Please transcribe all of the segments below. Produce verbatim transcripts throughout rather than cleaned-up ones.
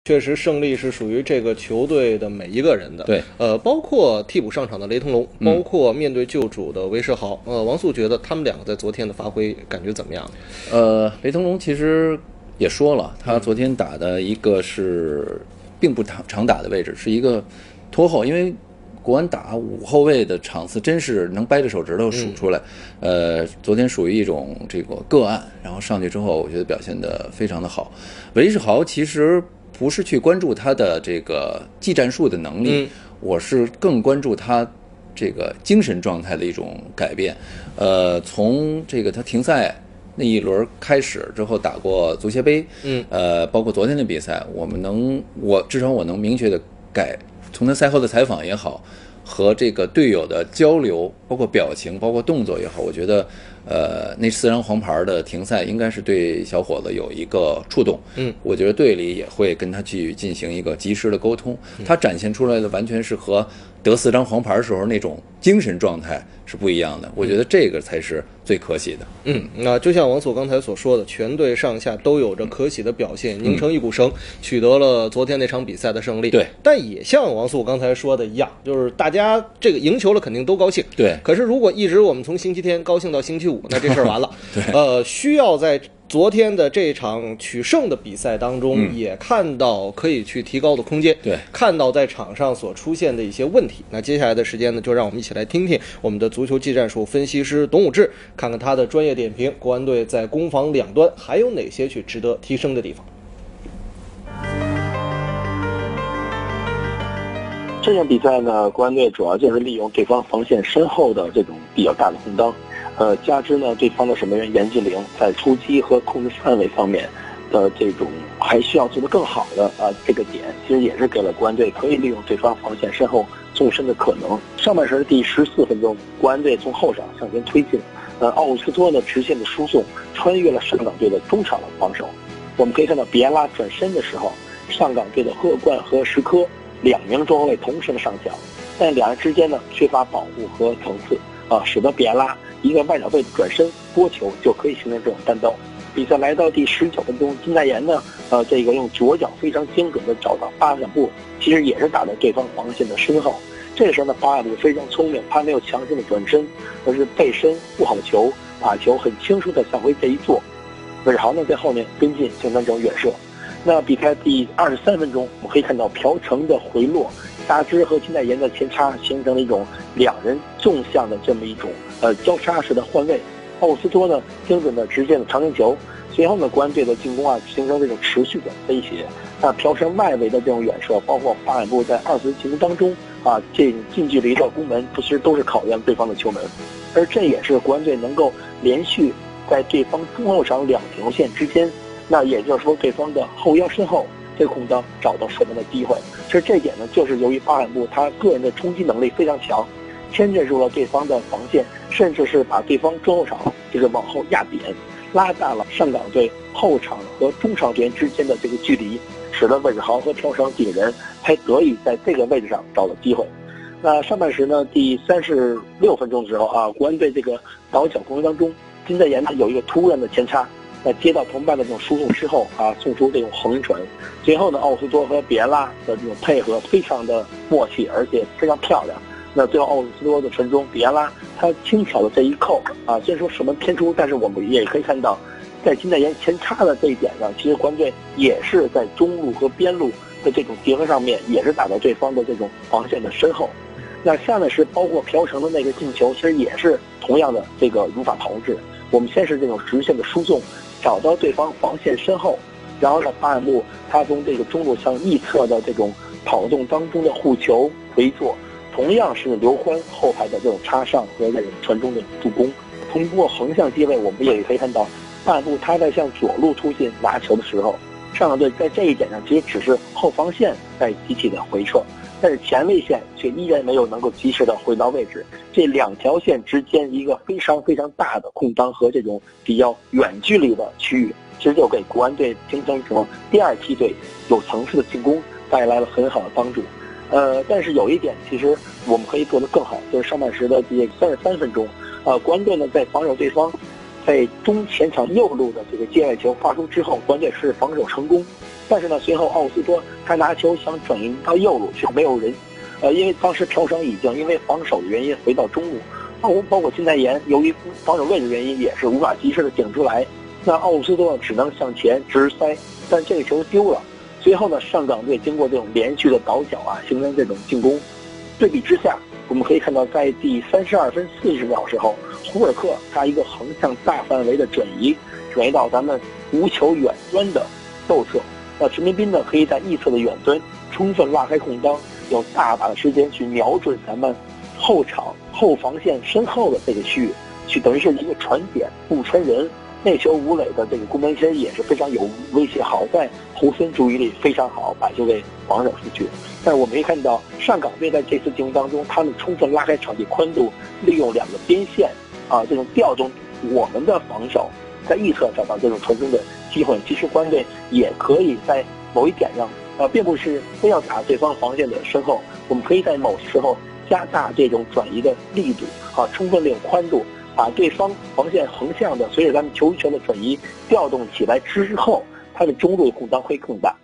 确实，胜利是属于这个球队的每一个人的。 对， 呃，包括替补上场的雷腾龙，包括面对旧主的韦世豪。呃，王素觉得他们两个在昨天的发挥感觉怎么样？ 呃，雷腾龙其实也说了，他昨天打的一个是并不常常打的位置，是一个拖后，因为国安打五后卫的场次真是能掰着手指头数出来。嗯、呃，昨天属于一种这个个案，然后上去之后，我觉得表现得非常的好。韦世豪其实不是去关注他的这个技战术的能力，嗯、我是更关注他这个精神状态的一种改变。呃，从这个他停赛那一轮开始之后，打过足协杯，嗯，呃，包括昨天的比赛，我们能，我至少我能明确的改，从他赛后的采访也好，和这个队友的交流，包括表情，包括动作也好，我觉得，呃，那四张黄牌的停赛应该是对小伙子有一个触动。嗯，我觉得队里也会跟他去进行一个及时的沟通。他展现出来的完全是和得四张黄牌时候那种精神状态是不一样的。我觉得这个才是最可喜的。 嗯，那就像王所刚才所说的，全队上下都有着可喜的表现，拧成一股绳，取得了昨天那场比赛的胜利。 对， 但也像王素刚才说的一样，就是大家这个赢球了肯定都高兴。 对， 可是如果一直我们从星期天高兴到星期五，那这事儿完了。 对， 呃，需要在昨天的这场取胜的比赛当中，嗯、也看到可以去提高的空间。 对， 看到在场上所出现的一些问题。那接下来的时间呢，就让我们一起来听听我们的足球技战术分析师董武志，看看他的专业点评，国安队在攻防两端还有哪些去值得提升的地方。 这场比赛呢，国安队主要就是利用对方防线身后的这种比较大的空当，呃，加之呢对方的守门员严继凌在出击和控制范围方面的这种还需要做得更好的啊、呃、这个点，其实也是给了国安队可以利用对方防线身后纵深的可能。上半时第十四分钟，国安队从后场向前推进，呃，奥乌斯托呢直线的输送穿越了上港队的中场的防守。我们可以看到比埃拉转身的时候，上港队的赫冠和石科两名中后卫同时的上抢，但两人之间呢缺乏保护和层次啊，使得比埃拉一个外脚背转身拨球就可以形成这种单刀。比赛来到第十九分钟，金泰妍呢，呃，这个用左脚非常精准的找到巴尔布，其实也是打在对方防线的身后。这个时候呢，巴尔布非常聪明，他没有强行的转身，而是背身护好球，把球很轻松的向回这一坐。韦世豪呢在后面跟进，形成这种远射。那比赛第二十三分钟，我们可以看到朴成的回落，加之和金泰妍的前插，形成了一种两人纵向的这么一种呃交叉式的换位。奥乌斯托呢精准的直线的长传球，随后呢国安队的进攻啊形成这种持续的威胁。那朴成外围的这种远射，包括巴尔布在二次进攻当中啊这种近距离的攻门，其实都是考验对方的球门，而这也是国安队能够连续在对方中后场两条线之间。那也就是说，对方的后腰身后这个空当找到射门的机会。其实这点呢，就是由于巴尔布他个人的冲击能力非常强，牵制住了对方的防线，甚至是把对方中后场就是往后压扁，拉大了上港队后场和中场队员之间的这个距离，使得韦世豪和朴成几个人才得以在这个位置上找到机会。那上半时呢，第三十六分钟的时候啊，国安队这个倒脚攻击当中，金泰妍呢有一个突然的前插。在接到同伴的这种输送之后啊，送出这种横传，随后呢，奥斯托和比埃拉的这种配合非常的默契，而且非常漂亮。那最后奥斯托的传中，比埃拉他轻巧的这一扣啊，虽然说射门偏出，但是我们也可以看到，在金泰妍前插的这一点上，其实国安队也是在中路和边路的这种结合上面，也是打到对方的这种防线的身后。那下面是包括朴成的那个进球，其实也是同样的这个如法炮制。我们先是这种直线的输送，找到对方防线身后，然后呢，巴尔布他从这个中路向逆侧的这种跑动当中的护球回做，同样是刘欢后排的这种插上和这种传中的助攻。通过横向接位，我们也可以看到，巴尔布他在向左路突进拿球的时候，上港队在这一点上其实只是后防线在集体的回撤，但是前卫线却依然没有能够及时的回到位置。这两条线之间一个非常非常大的空当和这种比较远距离的区域，其实就给国安队形成一种第二梯队有层次的进攻带来了很好的帮助。呃，但是有一点其实我们可以做得更好，就是上半时的这三十三分钟，呃，国安队呢在防守对方在中前场右路的这个界外球发出之后，国安队是防守成功， 但是呢，随后奥斯托他拿球想转移到右路，却没有人。呃，因为当时朴成已经因为防守的原因回到中路，包括包括金泰妍由于防守位置原因也是无法及时的顶出来，那奥斯托只能向前直塞，但这个球丢了。随后呢，上港队经过这种连续的倒脚啊，形成这种进攻。对比之下，我们可以看到在第三十二分四十秒时候，胡尔克他一个横向大范围的转移，转移到咱们无球远端的右侧。那陈彬彬呢，可以在翼侧的远端充分拉开空当，有大把的时间去瞄准咱们后场后防线身后的这个区域，去等于是一个传点不传人。那球吴磊的这个攻门其实也是非常有威胁，好在胡森注意力非常好，把球给防守出去。但是我们可以看到上港队在这次进攻当中，他们充分拉开场地宽度，利用两个边线啊这种调动我们的防守，在翼侧找到这种传中的机会。其实国安队也可以在某一点上，呃，并不是非要打对方防线的身后，我们可以在某时候加大这种转移的力度啊，充分利用宽度，把对方防线横向的随着咱们球权的转移调动起来之后，他的中路空当会更大。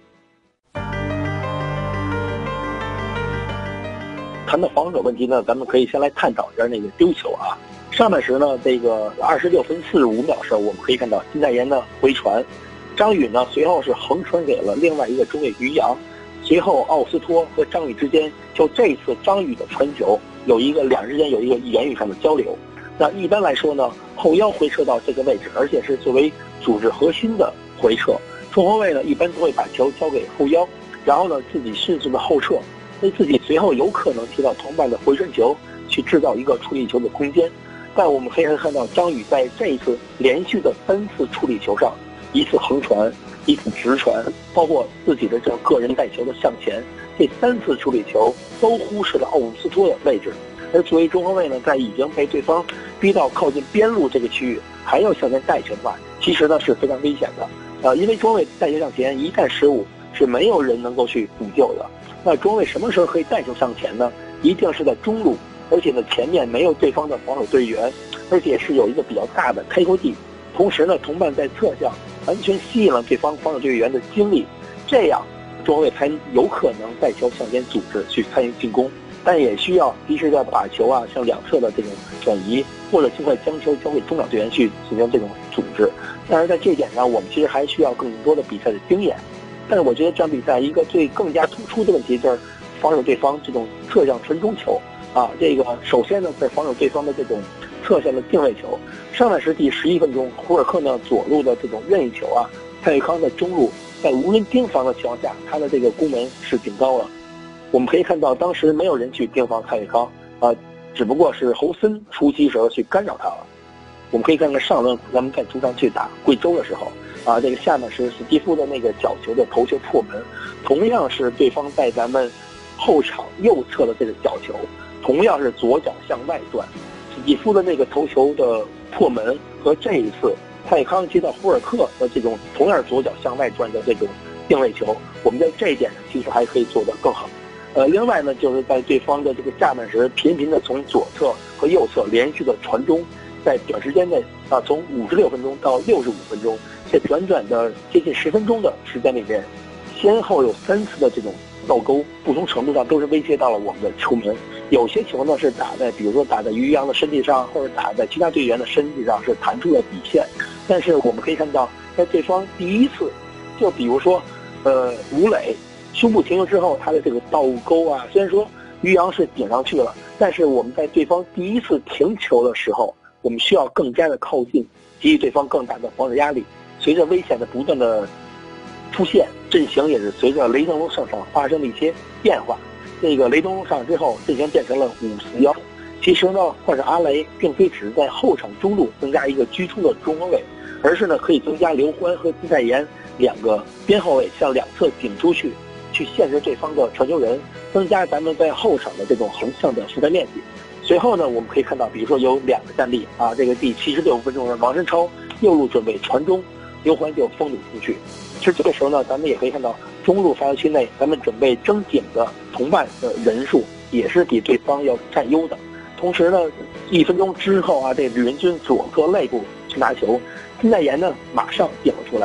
谈到防守问题呢，咱们可以先来探讨一下那个丢球啊。上半时呢，这个二十六分四十五秒时候，我们可以看到金泰妍的回传，张宇呢随后是横传给了另外一个中卫于洋，随后奥斯托和张宇之间就这一次张宇的传球有一个两人之间有一个言语上的交流。那一般来说呢，后腰回撤到这个位置，而且是作为组织核心的回撤，中后卫呢一般都会把球交给后腰，然后呢自己迅速的后撤，为自己随后有可能踢到同伴的回传球去制造一个处理球的空间。但我们可以看到张宇在这一次连续的三次处理球上，一次横传，一次直传，包括自己的这种个人带球的向前，这三次处理球都忽视了奥斯托的位置。而作为中后卫呢，在已经被对方逼到靠近边路这个区域，还要向前带球的话，其实呢是非常危险的。呃，因为中后卫带球向前，一旦失误是没有人能够去补救的。那中后卫什么时候可以带球向前呢？一定是在中路，而且呢前面没有对方的防守队员，而且是有一个比较大的开阔地。同时呢，同伴在侧向完全吸引了对方防守队员的精力，这样中后卫才有可能带球向前组织去参与进攻。但也需要及时的把球啊向两侧的这种转移，或者尽快将球交给中场队员去进行这种组织。但是在这一点上，我们其实还需要更多的比赛的经验。但是我觉得这场比赛一个最更加突出的问题就是防守对方这种侧向传中球啊。这个首先呢是防守对方的这种侧向的定位球。上半时第十一分钟，胡尔克呢左路的这种任意球啊，蔡玉康在中路在无人盯防的情况下，他的这个攻门是顶高了。我们可以看到当时没有人去盯防蔡玉康啊、呃，只不过是侯森出击时候去干扰他了。我们可以看看上轮咱们在主场去打贵州的时候啊，这个下半时史蒂夫的那个角球的头球破门，同样是对方在咱们后场右侧的这个角球，同样是左脚向外转。史蒂夫的那个头球的破门和这一次蔡玉康接到胡尔克的这种同样左脚向外转的这种定位球，我们在这一点上其实还可以做得更好。呃，另外呢，就是在对方的这个下半时，频频的从左侧和右侧连续的传中，在短时间内啊，从五十六分钟到六十五分钟，这短短的接近十分钟的时间里面，先后有三次的这种倒钩，不同程度上都是威胁到了我们的球门。有些球呢是打在，比如说打在于洋的身体上，或者打在其他队员的身体上，是弹出了底线。但是我们可以看到，在对方第一次，就比如说，呃，吴磊。胸部停球之后，他的这个倒钩啊，虽然说于洋是顶上去了，但是我们在对方第一次停球的时候，我们需要更加的靠近，给予对方更大的防守压力。随着危险的不断的出现，阵型也是随着雷东龙上场发生了一些变化。这个雷东龙上之后，阵型变成了五四幺。其实呢，换上阿雷，并非只是在后场中路增加一个居中的中后卫，而是呢可以增加刘欢和金泰妍两个边后卫向两侧顶出去。去限制对方的传球人，增加咱们在后场的这种横向的覆盖面积。随后呢，我们可以看到，比如说有两个战例啊，这个第七十六分钟的王申超右路准备传中，刘欢就封堵出去。其实这个时候呢，咱们也可以看到中路罚球区内，咱们准备争顶的同伴的人数也是比对方要占优的。同时呢，一分钟之后啊，这吕文君左侧肋部去拿球，金泰妍呢马上顶了出来。其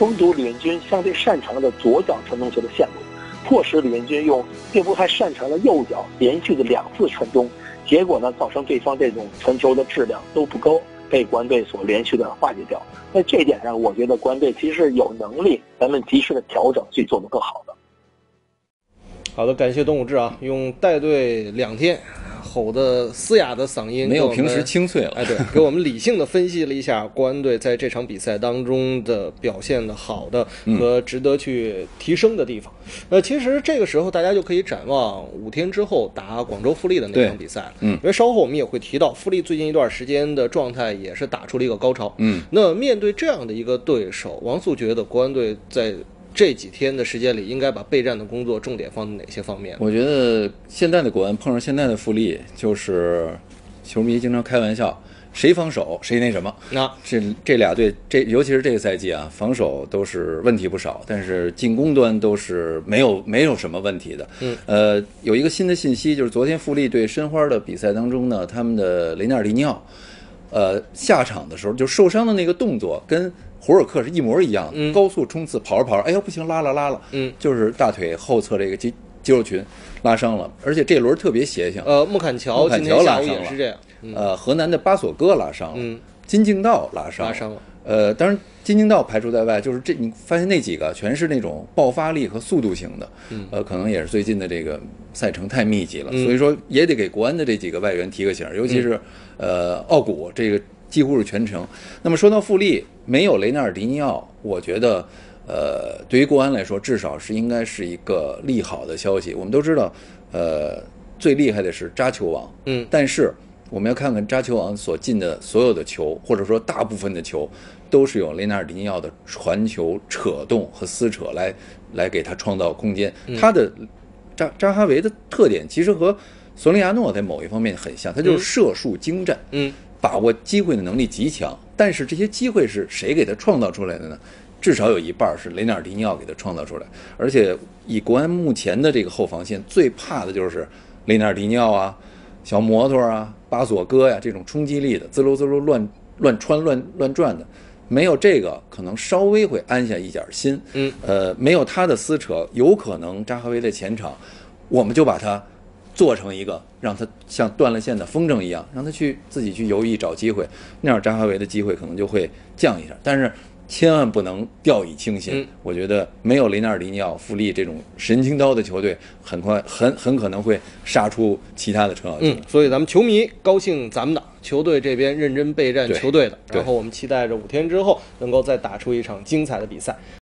封堵李云军相对擅长的左脚传中球的线路，迫使李云军用并不太擅长的右脚连续的两次传中，结果呢，造成对方这种传球的质量都不高，被国安队所连续的化解掉。在这一点上，我觉得国安队其实有能力，咱们及时的调整，去做得更好的。 好的，感谢董武志啊，用带队两天吼的嘶哑的嗓音， 没有平时清脆了。 哎，对，给我们理性的分析了一下国安队在这场比赛当中的表现的好的和值得去提升的地方。嗯、呃，其实这个时候大家就可以展望五天之后打广州富力的那场比赛了。嗯，因为稍后我们也会提到，富力最近一段时间的状态也是打出了一个高潮。嗯，那面对这样的一个对手，王素觉得国安队在这几天的时间里，应该把备战的工作重点放在哪些方面？ 我觉得现在的国安碰上现在的富力，就是球迷经常开玩笑，谁防守谁那什么。那这这俩队，这尤其是这个赛季啊，防守都是问题不少，但是进攻端都是没有没有什么问题的。嗯，呃，有一个新的信息，就是昨天富力对申花的比赛当中呢，他们的雷纳尔迪尼奥，呃，下场的时候就受伤的那个动作跟胡尔克是一模一样的，嗯、高速冲刺，跑着跑着，哎呦不行，拉了拉了，嗯，就是大腿后侧这个肌肌肉群拉伤了，而且这轮特别邪性。 呃，穆坎乔， 穆坎乔拉伤了， 也是这样。 嗯、呃，河南的巴索戈拉伤了，嗯，金敬道拉伤拉伤了。 呃，当然金敬道排除在外，就是这你发现那几个全是那种爆发力和速度型的，嗯，呃，可能也是最近的这个赛程太密集了，嗯、所以说也得给国安的这几个外援提个醒，尤其是、嗯、呃奥古这个。几乎是全程。那么说到富力没有雷纳尔迪尼奥，我觉得，呃，对于国安来说，至少是应该是一个利好的消息。我们都知道，呃，最厉害的是扎球王，嗯，但是我们要看看扎球王所进的所有的球，或者说大部分的球，都是由雷纳尔迪尼奥的传球、扯动和撕扯来来给他创造空间。嗯、他的扎扎哈维的特点其实和索林亚诺在某一方面很像，他就是射术精湛，嗯。把握机会的能力极强，但是这些机会是谁给他创造出来的呢？至少有一半是雷纳尔迪尼奥给他创造出来。而且以国安目前的这个后防线，最怕的就是雷纳尔迪尼奥啊、小摩托啊、巴索戈呀、啊、这种冲击力的，滋溜滋溜乱乱穿乱乱转的。没有这个，可能稍微会安下一点心。嗯，呃，没有他的撕扯，有可能扎哈维在前场，我们就把他做成一个让他像断了线的风筝一样，让他去自己去游弋找机会，那样扎哈维的机会可能就会降一下。但是千万不能掉以轻心。嗯、我觉得没有雷纳尔迪尼奥、富力这种神经刀的球队，很快很很可能会杀出其他的程咬金。 嗯，所以咱们球迷高兴咱们的，球队这边认真备战球队的，然后我们期待着五天之后能够再打出一场精彩的比赛。